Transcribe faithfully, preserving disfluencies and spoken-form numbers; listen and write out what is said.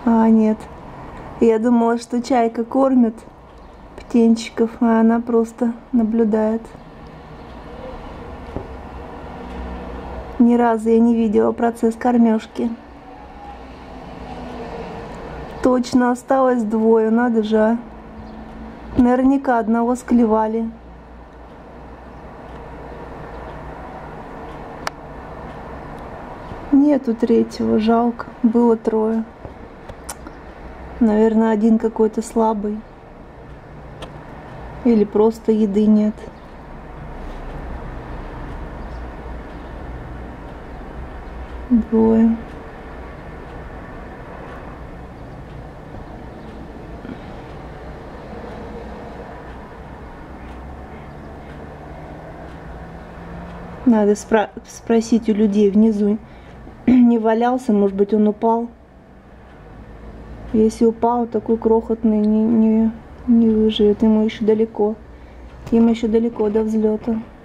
А, нет. Я думала, что чайка кормит птенчиков, а она просто наблюдает. Ни разу я не видела процесс кормежки. Точно осталось двое, надо же, а. Наверняка одного склевали. Нету третьего, жалко. Было трое. Наверное, один какой-то слабый. Или просто еды нет. Двое. Надо спро- спросить у людей внизу, не валялся, может быть, он упал. Если упал, такой крохотный не, не, не выживет, ему еще далеко. Ему еще далеко до взлета.